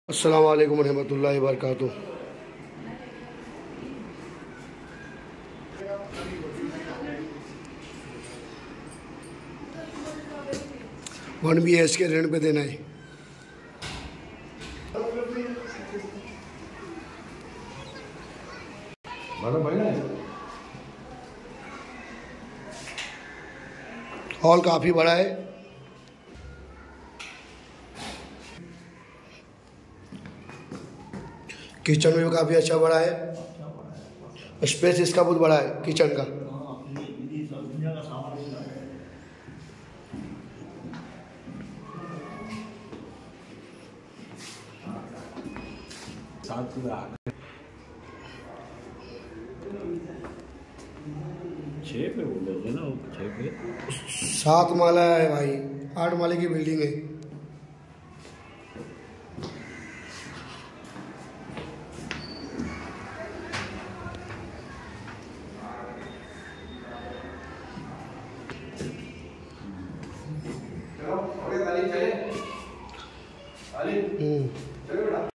अस्सलाम वालेकुम रहमतुल्लाहि व बरकातुहू। वन BHK रेंट पे देना है। हॉल काफ़ी बड़ा है। किचन भी काफ़ी अच्छा बड़ा है। स्पेस इसका बहुत बड़ा है किचन का। छः पे बोले थे ना, 6 पे 7 माला है भाई, 8 माले की बिल्डिंग है।